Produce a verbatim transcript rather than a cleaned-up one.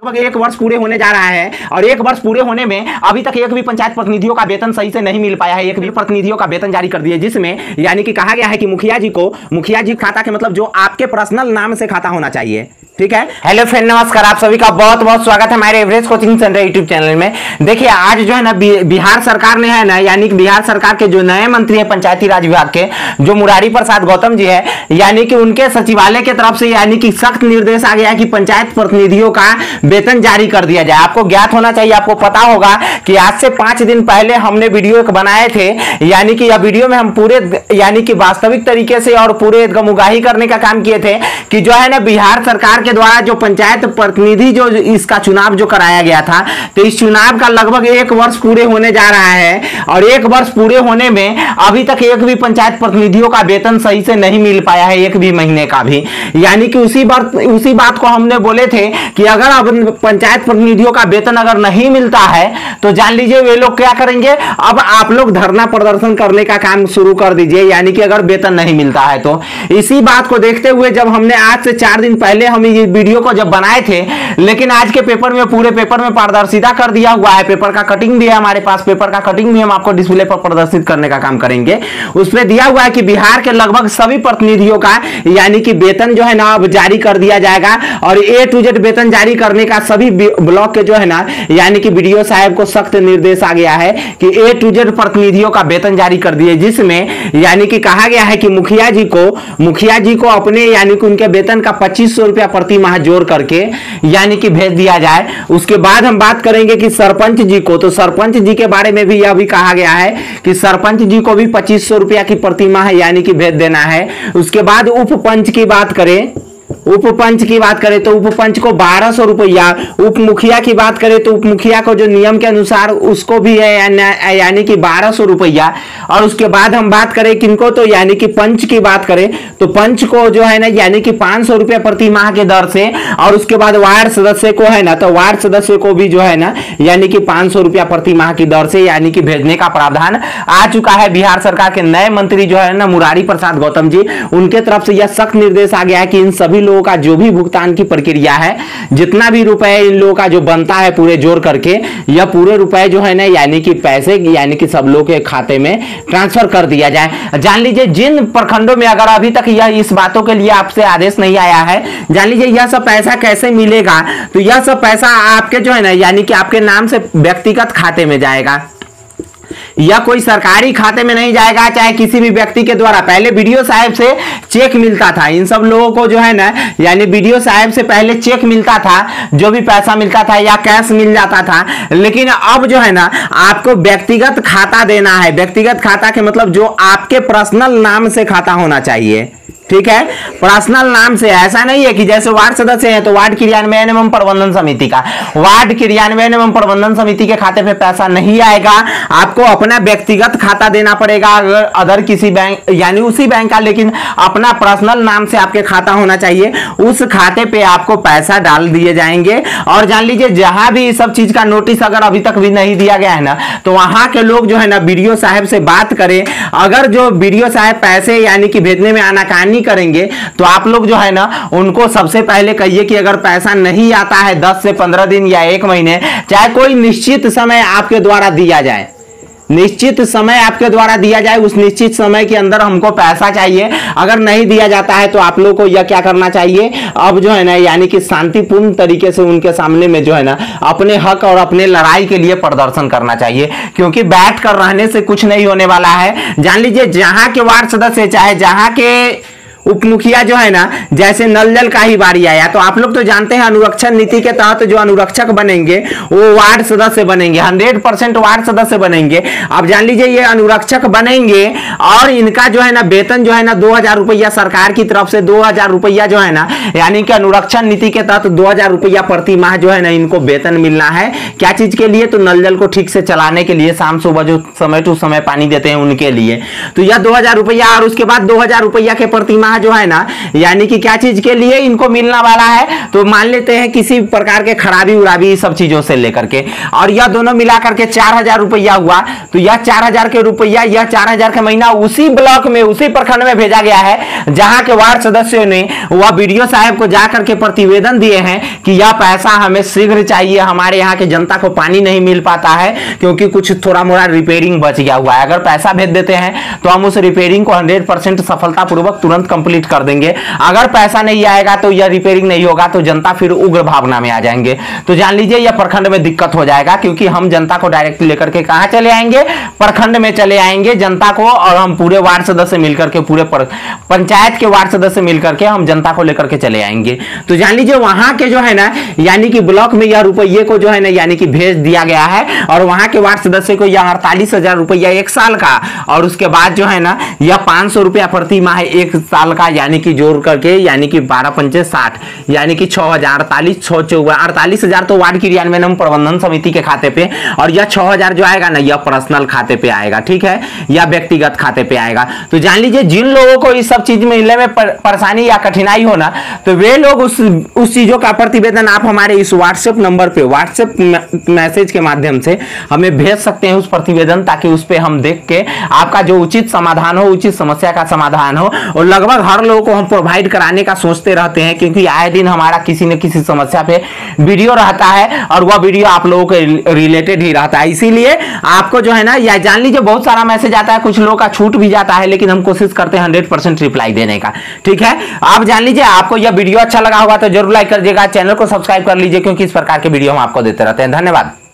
एक वर्ष पूरे होने जा रहा है और एक वर्ष पूरे होने में अभी तक एक भी पंचायत प्रतिनिधियों का वेतन सही से नहीं मिल पाया है। एक भी प्रतिनिधियों का वेतन जारी कर दिए, जिसमें यानी कि कहा गया है कि मुखिया जी को मुखिया जी खाता के मतलब जो आपके पर्सनल नाम से खाता होना चाहिए। ठीक है। हेलो फ्रेंड, नमस्कार, आप सभी का बहुत बहुत स्वागत है हमारे average coaching centre YouTube channel में। देखिए आज जो है ना बिहार सरकार ने है ना यानी कि बिहार सरकार के जो नए मंत्री है पंचायती राज विभाग के, जो मुरारी प्रसाद गौतम जी है, यानी कि उनके सचिवालय के तरफ से यानी कि सख्त निर्देश आ गया है कि पंचायत प्रतिनिधियों का वेतन जारी कर दिया जाए। आपको ज्ञात होना चाहिए, आपको पता होगा कि आज से पांच दिन पहले हमने वीडियो बनाए थे, यानी कि यह वीडियो में हम पूरे यानी कि वास्तविक तरीके से और पूरे गमुगाही करने का काम किए थे कि जो है ना बिहार सरकार के द्वारा जो पंचायत प्रतिनिधि जो इसका चुनाव जो कराया गया था, तो इस चुनाव का लगभग एक वर्ष पूरे होने जा रहा है और एक वर्ष पूरे होने में अभी तक एक भी पंचायत प्रतिनिधियों का वेतन सही से नहीं मिल पाया है, एक भी महीने का भी। यानी कि उसी बात उसी बात को हमने बोले थे कि अगर अब पंचायत प्रतिनिधियों का वेतन अगर नहीं मिलता है तो जान लीजिए वे लोग क्या करेंगे, अब आप लोग धरना प्रदर्शन करने का काम शुरू कर दीजिए, यानी कि अगर वेतन नहीं मिलता है तो। इसी बात को देखते हुए जब हमने आज से चार दिन पहले हम ये वीडियो को जब बनाए थे, लेकिन आज के पेपर में पूरे पेपर में पारदर्शिता कर दिया हुआ है, पेपर का कटिंग भी है हमारे पास, पेपर का कटिंग भी हम आपको डिस्प्ले पर प्रदर्शित करने का काम करेंगे। उसमें दिया हुआ है कि बिहार के लगभग सभी प्रतिनिधियों का यानी कि वेतन जो है ना अब जारी कर दिया जाएगा और ए टू जेड वेतन जारी करने का सभी ब्लॉक के जो है ना यानी कि बीडीओ साहब को सख्त निर्देश आ गया है कि ए टू जेड प्रतिनिधियों का वेतन जारी कर दिए, जिसमें यानी कि कहा गया है कि मुखिया जी को मुखिया जी को अपने यानी कि उनके वेतन का पच्चीस सौ रुपया प्रति माह जोड़ करके यानी कि भेज दिया जाए। उसके बाद हम बात करेंगे कि सरपंच जी को, तो सरपंच जी के बारे में भी यह भी कहा गया है कि सरपंच जी को भी पच्चीस सौ रुपया की प्रति माह यानी कि भेज देना है। उसके बाद उप पंच की बात करें उप पंच की बात करें तो उप पंच को बारह सौ रुपया, उप मुखिया की बात करें तो उप मुखिया को जो नियम के अनुसार उसको भी है यानी कि बारह सौ रुपया। और उसके बाद हम बात करें किनको, तो यानी कि पंच की बात करें तो पंच को जो है ना यानी कि पांच सौ रुपया प्रति माह के दर से, और उसके बाद वार्ड सदस्य को है ना तो वार्ड सदस्य को भी जो है ना यानी कि पांच सौ रुपया प्रति माह की दर से यानी कि भेजने का प्रावधान आ चुका है। बिहार सरकार के नए मंत्री जो है ना मुरारी प्रसाद गौतम जी, उनके तरफ से यह सख्त निर्देश आ गया है कि इन सभी लोगों का जो भी भुगतान की प्रक्रिया है, जितना भी रुपए इन लोगों का जो बनता है पूरे जोड़ करके, यह पूरे रुपए जो है ना यानी कि पैसे यानी कि सब लोग के खाते में ट्रांसफर कर दिया जाए। जान लीजिए जिन प्रखंडों में अगर अभी तक यह इस बातों के लिए आपसे आदेश नहीं आया है, जान लीजिए यह सब पैसा कैसे मिलेगा, तो यह सब पैसा आपके जो है ना यानी कि आपके नाम से व्यक्तिगत खाते में जाएगा, या कोई सरकारी खाते में नहीं जाएगा, चाहे किसी भी व्यक्ति के द्वारा। पहले बीडीओ साहब से चेक मिलता था, इन सब लोगों को जो है ना यानी बीडीओ साहब से पहले चेक मिलता था, जो भी पैसा मिलता था या कैश मिल जाता था, लेकिन अब जो है ना आपको व्यक्तिगत खाता देना है। व्यक्तिगत खाता के मतलब जो आपके पर्सनल नाम से खाता होना चाहिए, ठीक है, पर्सनल नाम से। ऐसा नहीं है कि जैसे वार्ड सदस्य हैं तो वार्ड क्रियान्वयन एवं प्रबंधन समिति का वार्ड क्रियान्वयन एवं प्रबंधन समिति के खाते पे पैसा नहीं आएगा, आपको अपना व्यक्तिगत खाता देना पड़ेगा। अगर अदर किसी बैंक यानी उसी बैंक का, लेकिन अपना पर्सनल नाम से आपके खाता होना चाहिए, उस खाते पे आपको पैसा डाल दिए जाएंगे। और जान लीजिए जहां भी इस सब चीज का नोटिस अगर अभी तक भी नहीं दिया गया है ना, तो वहां के लोग जो है ना बीडीओ साहब से बात करें। अगर जो बीडीओ साहब पैसे यानी कि भेजने में आनाकानी करेंगे तो आप लोग जो है ना उनको सबसे पहले कहिए कि अगर पैसा नहीं आता है दस से पंद्रह दिन या एक महीने, चाहे कोई निश्चित समय आपके द्वारा दिया जाए, निश्चित समय आपके द्वारा दिया जाए, उस निश्चित समय के अंदर हमको पैसा चाहिए। अगर नहीं दिया जाता है तो आप लोगों को यह क्या करना चाहिए, अब जो है ना यानी कि शांतिपूर्ण तरीके से उनके सामने में जो है ना अपने हक और अपने लड़ाई के लिए प्रदर्शन करना चाहिए, क्योंकि बैठ कर रहने से कुछ नहीं होने वाला है। जान लीजिए जहां के वार्ड सदस्य चाहे जहां के उप मुखिया जो है ना, जैसे नल जल का ही बारी आया तो आप लोग तो जानते हैं अनुरक्षण नीति के तहत जो अनुरक्षक बनेंगे वो वार्ड सदस्य बनेंगे, हंड्रेड परसेंट वार्ड सदस्य बनेंगे। अब जान लीजिए ये अनुरक्षक बनेंगे और इनका जो है ना वेतन जो है ना दो हजार रुपया सरकार की तरफ से दो हजार रुपया जो है ना यानी कि अनुरक्षण नीति के तहत दो हजार रुपया प्रति माह जो है ना इनको वेतन मिलना है। क्या चीज के लिए, तो नल जल को ठीक से चलाने के लिए, शाम सुबह जो समय टू समय पानी देते हैं उनके लिए। तो यह दो हजार रुपया और उसके बाद दो हजार रुपया के प्रति माह यहाँ जो है ना यानी कि क्या चीज के लिए इनको मिलने वाला है, तो मान लेते हैं किसी प्रकार के खराबी उराबी सब चीजों से लेकर के, और यह दोनों मिला करके चार हजार रुपया हुआ। तो यह चार हजार के रुपया, यह चार हजार का महीना उसी ब्लॉक में, उसी प्रखंड में भेजा गया है जहां के वार्ड सदस्यों ने वह बीडीओ साहब को जाकर के प्रतिवेदन दिए हैं कि यह पैसा हमें शीघ्र चाहिए, हमारे यहाँ के जनता को पानी नहीं मिल पाता है क्योंकि कुछ थोड़ा मोड़ा रिपेयरिंग बच गया हुआ है। अगर पैसा भेज देते हैं तो हम उस रिपेयरिंग को हंड्रेड परसेंट सफलतापूर्वक तुरंत कंप्लीट कर देंगे। अगर पैसा नहीं आएगा तो यह रिपेयरिंग नहीं होगा तो जनता फिर उग्र भावना में आ जाएंगे। तो जान लीजिए यह प्रखंड में दिक्कत हो जाएगा, क्योंकि हम जनता को डायरेक्ट लेकर के कहां चले आएंगे, प्रखंड में चले आएंगे जनता को, और हम पूरे वार्ड सदस्य मिलकर के, पूरे पंचायत के वार्ड सदस्य मिलकर के हम जनता को लेकर के चले आएंगे। तो जान लीजिए वहां के जो है ना यानी कि ब्लॉक में यह रुपये को जो है ना यानी कि भेज दिया गया है, और वहां के वार्ड सदस्य को यह अड़तालीस हजार रुपया एक साल का, और उसके बाद जो है ना यह पांच सौ रुपया प्रति माह एक साल का, यानी कि जोड़ करके यानी कि बारह पंचे साठ, यानी कि छह हजार अड़तालीस छह चौवन अड़तालीस हजार तो वार्ड क्रियान्वयन प्रबंधन समिति के खाते पे, और यह छह हजार जो आएगा ना यह पर्सनल खाते पे आएगा, ठीक है, या व्यक्तिगत खाते पे आएगा। तो जान लीजिए जिन लोगों को इस सब चीज मिलने में परेशानी या कठिनाई होना, तो वे लोग उस उस चीजों का प्रतिवेदन आप हमारे इस व्हाट्सएप नंबर पे व्हाट्सएप मैसेज के माध्यम से हमें भेज सकते हैं उस प्रतिवेदन, ताकि उस पे हम देख के आपका जो उचित समाधान हो, उचित समस्या का समाधान हो। और लगभग हर लोगों को हम प्रोवाइड कराने का सोचते रहते हैं, क्योंकि आए दिन हमारा किसी न किसी समस्या पे वीडियो रहता है और वह वीडियो आप लोगों के रिलेटेड ही रहता है। इसीलिए आपको जो है ना या जान लीजिए बहुत सारा मैसेज आता है, कुछ लोगों का छूट भी जाता है, लेकिन हम कोशिश करते हैं हंड्रेड परसेंट रिप्लाई देने का, ठीक है। आप जान लीजिए आपको यह वीडियो अच्छा लगा होगा तो जरूर लाइक कर दीजिएगा, चैनल को सब्सक्राइब कर लीजिए, क्योंकि इस प्रकार के वीडियो हम आपको देते रहते हैं। धन्यवाद।